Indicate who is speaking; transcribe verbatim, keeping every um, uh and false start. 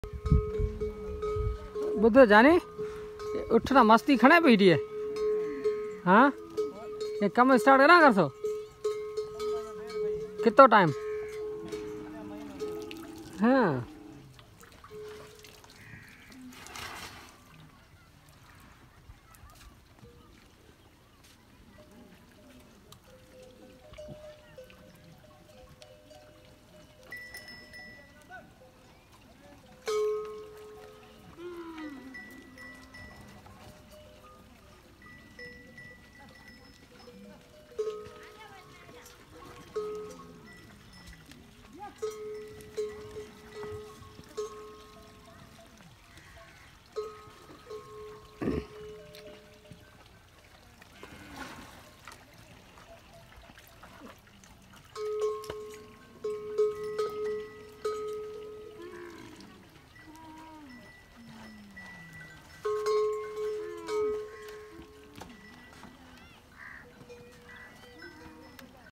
Speaker 1: बुध जाने उठना मस्ती खड़े पीटी है। हाँ ये कम स्टार्ट करा कर सो कितो टाइम। हाँ